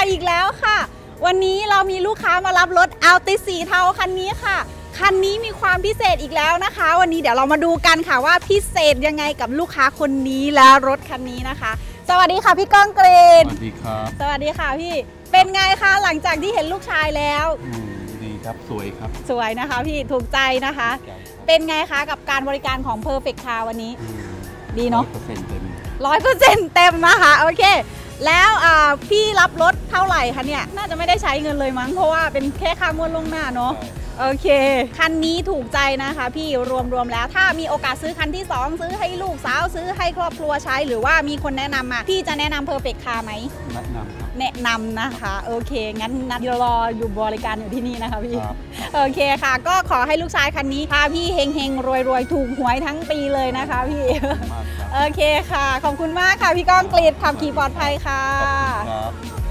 อีกแล้วค่ะวันนี้เรามีลูกค้ามารับรถ Altis สีเทาคันนี้ค่ะคันนี้มีความพิเศษอีกแล้วนะคะวันนี้เดี๋ยวเรามาดูกันค่ะว่าพิเศษยังไงกับลูกค้าคนนี้และรถคันนี้นะคะสวัสดีค่ะพี่ก้องเกรดสวัสดีครับสวัสดีค่ะพี่เป็นไงคะหลังจากที่เห็นลูกชายแล้วดีครับสวยครับสวยนะคะพี่ถูกใจนะคะเป็นไงคะกับการบริการของ Perfect Car วันนี้ดีเนาะ 100%เต็ม 100%เต็มนะคะโอเคแล้วพี่รับรถเท่าไหร่คะเนี่ยน่าจะไม่ได้ใช้เงินเลยมั้งเพราะว่าเป็นแค่ค่างวดล่วงหน้าเนาะโอเคคันนี้ถูกใจนะคะพี่รวมแล้วถ้ามีโอกาสซื้อคันที่2ซื้อให้ลูกสาวซื้อให้ครอบครัวใช้หรือว่ามีคนแนะนำมาพี่จะแนะนำ Perfect Car ไหมแนะนำครับแนะนำนะคะโอเคงั้นนัดรออยู่บริการอยู่ที่นี่นะคะพี่โอเคค่ะก็ขอให้ลูกชายคันนี้พาพี่เฮงรวยถูกหวยทั้งปีเลยนะคะพี่โอเคค่ะขอบคุณมากค่ะพี่ก้องกรีดขับขี่ปลอดภัยค่ะ